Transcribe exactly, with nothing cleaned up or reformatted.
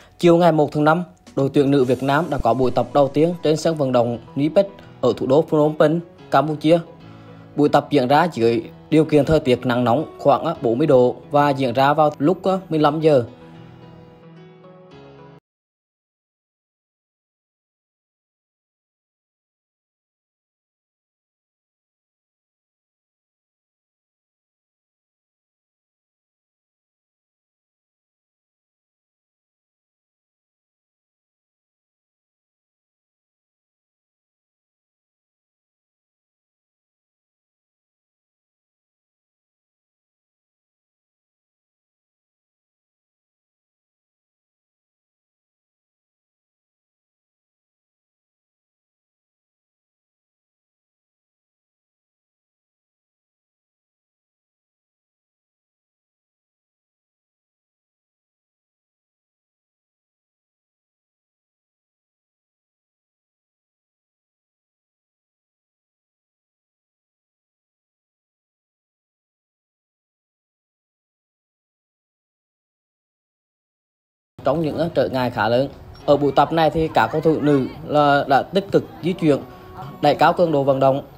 Chiều ngày một tháng năm, đội tuyển nữ Việt Nam đã có buổi tập đầu tiên trên sân vận động Nipet ở thủ đô Phnom Penh, Campuchia. Buổi tập diễn ra dưới điều kiện thời tiết nắng nóng khoảng bốn mươi độ và diễn ra vào lúc mười lăm giờ. Trong những trở ngại khá lớn ở buổi tập này thì các cầu thủ nữ là đã tích cực di chuyển, đẩy cao cường độ vận động